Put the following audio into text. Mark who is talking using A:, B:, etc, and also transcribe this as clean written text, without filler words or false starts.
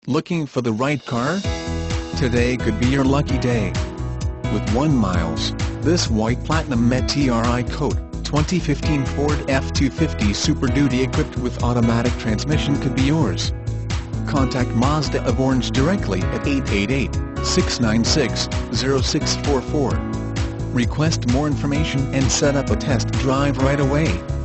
A: Looking for the right car? Today could be your lucky day. With 1 miles, this white Platinum Meteor Coat 2015 Ford F-250 Super Duty equipped with automatic transmission could be yours. Contact Mazda of Orange directly at 888-696-0644. Request more information and set up a test drive right away.